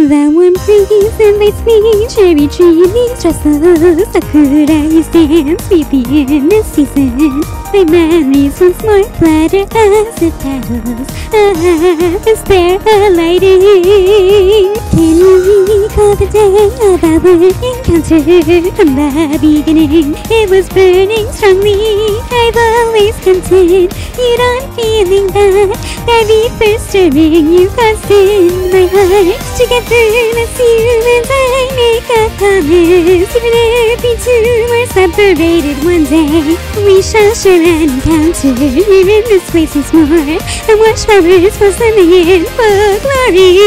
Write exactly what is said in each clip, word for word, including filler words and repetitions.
The warm breeze invites me, cherry tree leaves rustle, sakura you stand sleepy in this season. My memories once more flutter as it paddles. Ah, is there a lighting? Can you recall the day of our encounter? From the beginning, it was burning strongly. I've always counted you on feeling that very first stirring you caused in my heart. Together, let's you and I make a promise. Even if we two are separated one day, we shall share an encounter here in this place once more, and watch flowers blossoming in full glory.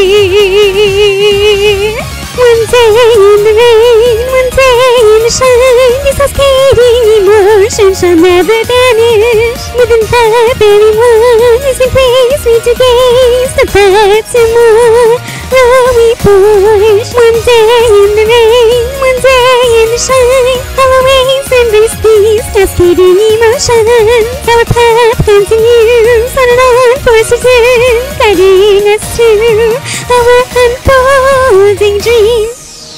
One day in the rain, one day in the shine, these cascading emotions shall never vanish. Within the very one is a place we two gaze, the path to more. We push. One day in the rain, one day in the shine, I'll always embrace these cascading emotions. Our path continues on and on for certain, guiding us to our unfolding dreams.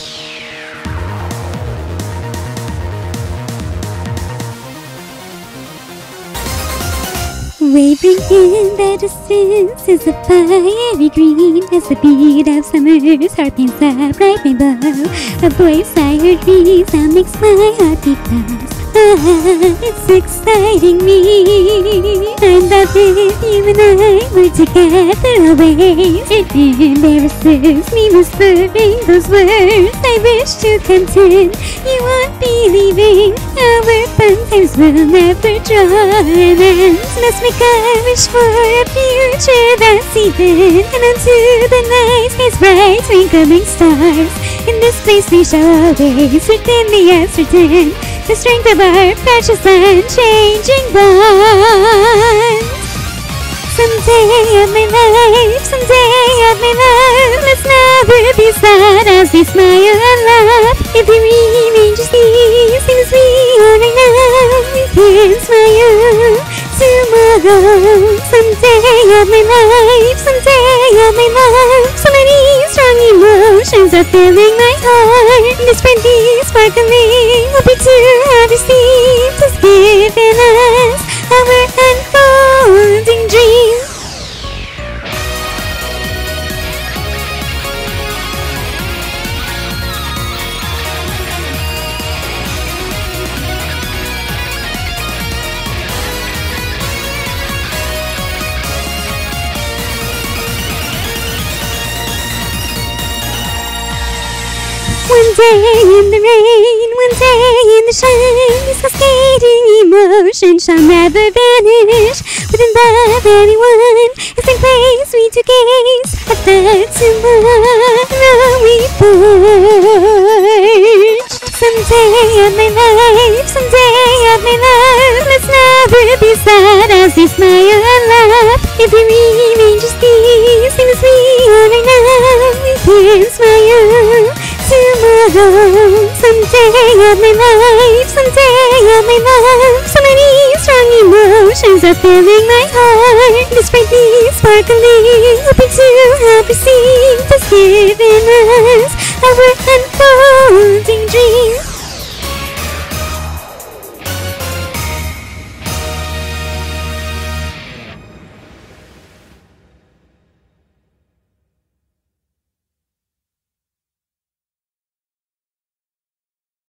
Wavering in the distance is a fiery green as the beat of summer's heart paints a bright rainbow. A voice I heard resound makes my heart beat fast. Ah, it's exciting me. I'm back with you and I were together always. It embarrasses me whispering those words I wish to content you won't believing. Our fun times will never draw an end. Let's make a wish for a future that's even, and unto the night skies bright twinkling stars. In this place we shall always return the ascertain, the strength of our precious unchanging bond. Someday of my life, someday of my love, let's never be sad as we smile and laugh. If we remain just these same as we are right now, we can smile tomorrow. Someday of my life, someday of my love, so many strong emotions are filling my heart. This friendly, sparkling, happy to have received has given us our unfolding dreams. One day in the rain, one day in the shine, these cascading emotions shall never vanish. Within the very one is a place we two gaze at the tomorrow we forge. Someday of my life, someday of my love, let's never be sad as we smile and laugh. If we remain just these same as we are right now, we can smile tomorrow. Someday of my life, someday of my love, so many strong emotions are filling my heart. This brightly sparkling, hoping to have received has given us our unfolding dreams.